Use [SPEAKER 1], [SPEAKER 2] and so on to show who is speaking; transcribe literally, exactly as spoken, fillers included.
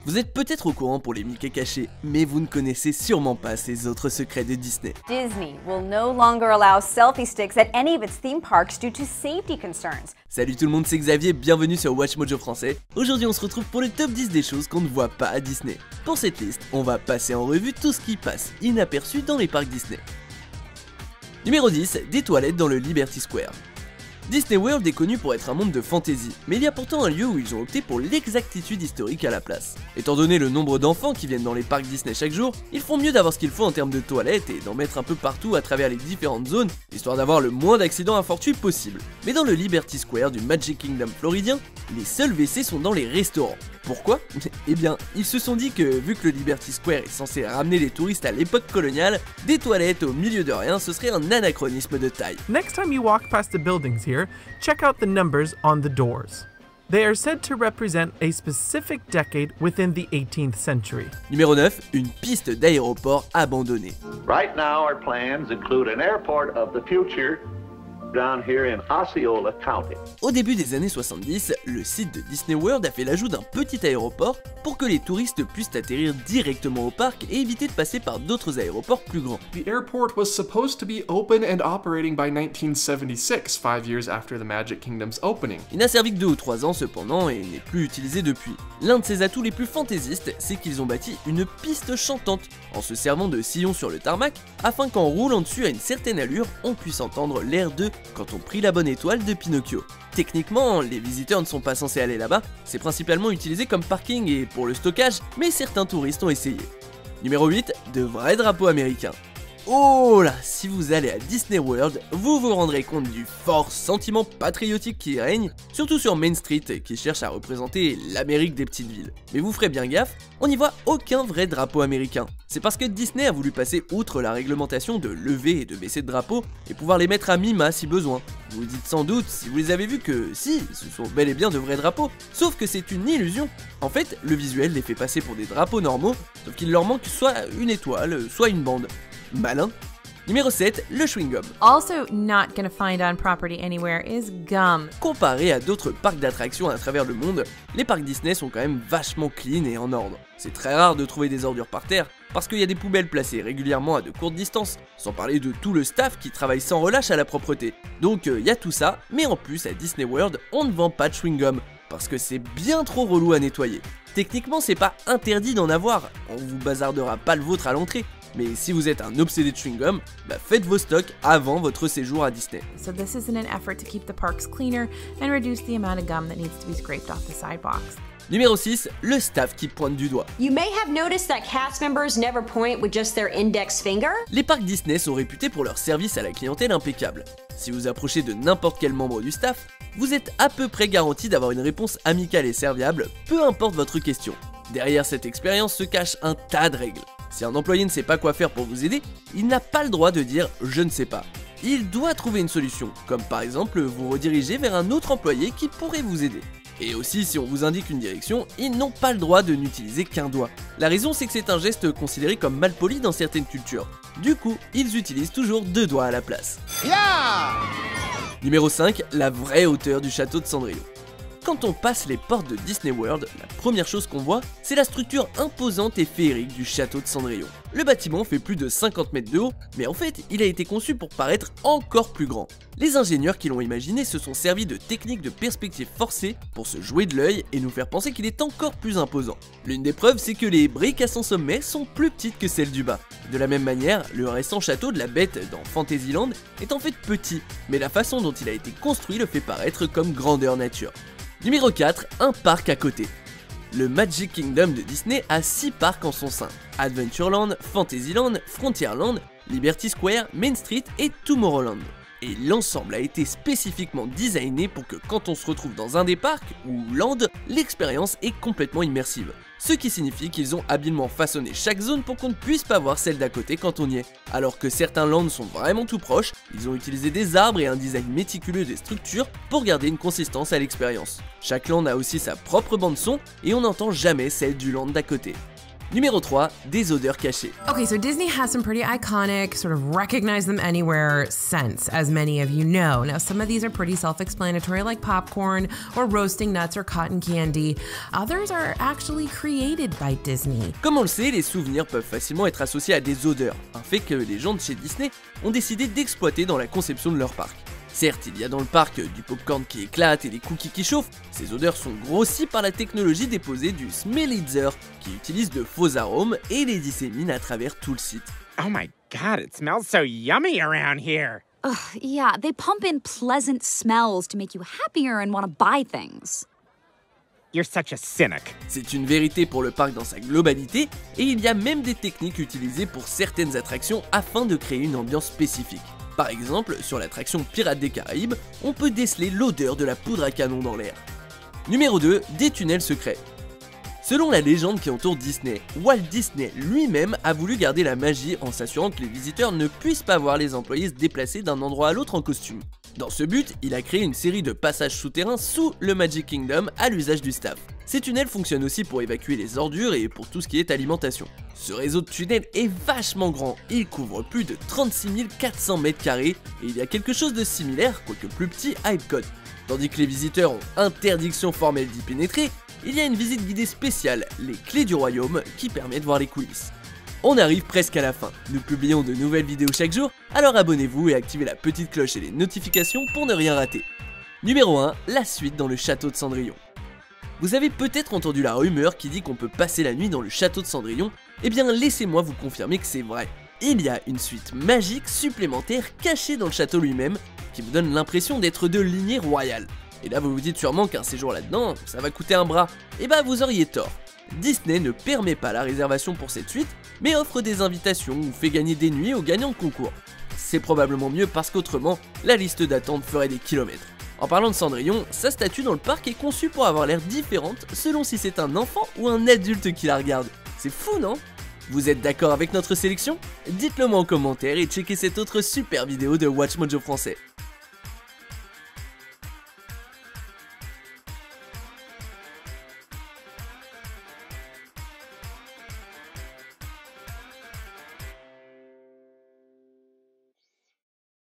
[SPEAKER 1] Vous êtes peut-être au courant pour les Mickey cachés, mais vous ne connaissez sûrement pas ces autres secrets de Disney.
[SPEAKER 2] Disney will no longer allow selfie sticks at any of its theme parks due to safety concerns.
[SPEAKER 1] Salut tout le monde, c'est Xavier, bienvenue sur WatchMojo français. Aujourd'hui on se retrouve pour le top dix des choses qu'on ne voit pas à Disney. Pour cette liste, on va passer en revue tout ce qui passe inaperçu dans les parcs Disney. Numéro dix, des toilettes dans le Liberty Square. Disney World est connu pour être un monde de fantasy, mais il y a pourtant un lieu où ils ont opté pour l'exactitude historique à la place. Étant donné le nombre d'enfants qui viennent dans les parcs Disney chaque jour, ils font mieux d'avoir ce qu'il faut en termes de toilettes et d'en mettre un peu partout à travers les différentes zones, histoire d'avoir le moins d'accidents infortuits possible. Mais dans le Liberty Square du Magic Kingdom floridien, les seuls W C sont dans les restaurants. Pourquoi? Eh bien, ils se sont dit que vu que le Liberty Square est censé ramener les touristes à l'époque coloniale, des toilettes au milieu de rien, ce serait un anachronisme de taille.
[SPEAKER 3] Next time you walk past the buildings here, check out the numbers on the doors. They are said to represent a specific decade within the eighteenth century.
[SPEAKER 1] Numéro neuf, une piste d'aéroport abandonnée.
[SPEAKER 4] Right now our plans include an airport of the future down here in Osceola County.
[SPEAKER 1] Au début des années soixante-dix, le site de Disney World a fait l'ajout d'un petit aéroport pour que les touristes puissent atterrir directement au parc et éviter de passer par d'autres aéroports plus grands.
[SPEAKER 5] The airport was supposed to be open and operating by nineteen seventy-six, five years after the Magic Kingdom's opening.
[SPEAKER 1] Il n'a servi que deux ou trois ans cependant et n'est plus utilisé depuis. L'un de ses atouts les plus fantaisistes, c'est qu'ils ont bâti une piste chantante en se servant de sillons sur le tarmac afin qu'en roulant dessus à une certaine allure, on puisse entendre l'air de Quand on prit la bonne étoile de Pinocchio. Techniquement, les visiteurs ne sont pas censés aller là-bas, c'est principalement utilisé comme parking et pour le stockage, mais certains touristes ont essayé. Numéro huit, de vrais drapeaux américains. Oh là, si vous allez à Disney World, vous vous rendrez compte du fort sentiment patriotique qui règne, surtout sur Main Street qui cherche à représenter l'Amérique des petites villes. Mais vous ferez bien gaffe, on n'y voit aucun vrai drapeau américain. C'est parce que Disney a voulu passer outre la réglementation de lever et de baisser de drapeaux et pouvoir les mettre à mi-mât si besoin. Vous vous dites sans doute, si vous les avez vus, que si, ce sont bel et bien de vrais drapeaux, sauf que c'est une illusion. En fait, le visuel les fait passer pour des drapeaux normaux, sauf qu'il leur manque soit une étoile, soit une bande. Malin. Numéro sept, le chewing-gum.
[SPEAKER 6] Also not gonna find on property anywhere is gum.
[SPEAKER 1] Comparé à d'autres parcs d'attractions à travers le monde, les parcs Disney sont quand même vachement clean et en ordre. C'est très rare de trouver des ordures par terre, parce qu'il y a des poubelles placées régulièrement à de courtes distances, sans parler de tout le staff qui travaille sans relâche à la propreté. Donc il euh, y a tout ça, mais en plus à Disney World, on ne vend pas de chewing-gum, parce que c'est bien trop relou à nettoyer. Techniquement c'est pas interdit d'en avoir, on vous bazardera pas le vôtre à l'entrée, mais si vous êtes un obsédé de chewing-gum, bah faites vos stocks avant votre séjour à Disney.
[SPEAKER 6] So this is in an effort to keep the parks cleaner and reduce the amount of gum that needs to be scraped off the sidewalks.
[SPEAKER 1] Numéro six, le staff qui pointe du doigt.
[SPEAKER 7] You may have noticed that cast members never point with just their index finger.
[SPEAKER 1] Les parcs Disney sont réputés pour leur service à la clientèle impeccable. Si vous approchez de n'importe quel membre du staff, vous êtes à peu près garanti d'avoir une réponse amicale et serviable, peu importe votre question. Derrière cette expérience se cache un tas de règles. Si un employé ne sait pas quoi faire pour vous aider, il n'a pas le droit de dire « je ne sais pas ». Il doit trouver une solution, comme par exemple vous rediriger vers un autre employé qui pourrait vous aider. Et aussi, si on vous indique une direction, ils n'ont pas le droit de n'utiliser qu'un doigt. La raison, c'est que c'est un geste considéré comme malpoli dans certaines cultures. Du coup, ils utilisent toujours deux doigts à la place. Yeah. Numéro cinq, la vraie hauteur du château de Cendrillon. Quand on passe les portes de Disney World, la première chose qu'on voit, c'est la structure imposante et féerique du château de Cendrillon. Le bâtiment fait plus de cinquante mètres de haut, mais en fait, il a été conçu pour paraître encore plus grand. Les ingénieurs qui l'ont imaginé se sont servis de techniques de perspective forcée pour se jouer de l'œil et nous faire penser qu'il est encore plus imposant. L'une des preuves, c'est que les briques à son sommet sont plus petites que celles du bas. De la même manière, le récent château de la Bête dans Fantasyland est en fait petit, mais la façon dont il a été construit le fait paraître comme grandeur nature. Numéro quatre, un parc à côté. Le Magic Kingdom de Disney a six parcs en son sein. Adventureland, Fantasyland, Frontierland, Liberty Square, Main Street et Tomorrowland. Et l'ensemble a été spécifiquement designé pour que quand on se retrouve dans un des parcs, ou land, l'expérience est complètement immersive. Ce qui signifie qu'ils ont habilement façonné chaque zone pour qu'on ne puisse pas voir celle d'à côté quand on y est. Alors que certains lands sont vraiment tout proches, ils ont utilisé des arbres et un design méticuleux des structures pour garder une consistance à l'expérience. Chaque land a aussi sa propre bande son et on n'entend jamais celle du land d'à côté. Numéro trois, des odeurs cachées.
[SPEAKER 8] Okay, so Disney has some pretty iconic, sort of recognize them anywhere scents, as many of you know. Now, some of these are pretty self-explanatory, like popcorn or roasting nuts or cotton candy. Others are actually created by Disney.
[SPEAKER 1] Comme on le sait, les souvenirs peuvent facilement être associés à des odeurs, un fait que les gens de chez Disney ont décidé d'exploiter dans la conception de leur parc. Certes, il y a dans le parc du popcorn qui éclate et des cookies qui chauffent, ces odeurs sont grossies par la technologie déposée du Smellitzer, qui utilise de faux arômes et les dissémine à travers tout le site.
[SPEAKER 9] Oh my god, it smells so yummy around here.
[SPEAKER 10] Ugh, yeah, they pump in pleasant smells to make you happier and want to buy things.
[SPEAKER 9] You're such a cynic.
[SPEAKER 1] C'est une vérité pour le parc dans sa globalité, et il y a même des techniques utilisées pour certaines attractions afin de créer une ambiance spécifique. Par exemple, sur l'attraction Pirates des Caraïbes, on peut déceler l'odeur de la poudre à canon dans l'air. Numéro deux, des tunnels secrets. Selon la légende qui entoure Disney, Walt Disney lui-même a voulu garder la magie en s'assurant que les visiteurs ne puissent pas voir les employés se déplacer d'un endroit à l'autre en costume. Dans ce but, il a créé une série de passages souterrains sous le Magic Kingdom à l'usage du staff. Ces tunnels fonctionnent aussi pour évacuer les ordures et pour tout ce qui est alimentation. Ce réseau de tunnels est vachement grand, il couvre plus de trente-six mille quatre cents mètres carrés et il y a quelque chose de similaire, quoique plus petit, à Epcot. Tandis que les visiteurs ont interdiction formelle d'y pénétrer, il y a une visite guidée spéciale, les clés du royaume, qui permet de voir les coulisses. On arrive presque à la fin, nous publions de nouvelles vidéos chaque jour, alors abonnez-vous et activez la petite cloche et les notifications pour ne rien rater. Numéro un, la suite dans le château de Cendrillon. Vous avez peut-être entendu la rumeur qui dit qu'on peut passer la nuit dans le château de Cendrillon, eh bien laissez-moi vous confirmer que c'est vrai. Il y a une suite magique supplémentaire cachée dans le château lui-même, qui vous donne l'impression d'être de lignée royale. Et là vous vous dites sûrement qu'un séjour là-dedans, ça va coûter un bras. Et bah vous auriez tort. Disney ne permet pas la réservation pour cette suite, mais offre des invitations ou fait gagner des nuits aux gagnants de concours. C'est probablement mieux parce qu'autrement, la liste d'attente ferait des kilomètres. En parlant de Cendrillon, sa statue dans le parc est conçue pour avoir l'air différente selon si c'est un enfant ou un adulte qui la regarde. C'est fou, non? Vous êtes d'accord avec notre sélection? Dites-le moi en commentaire et checkez cette autre super vidéo de WatchMojo français.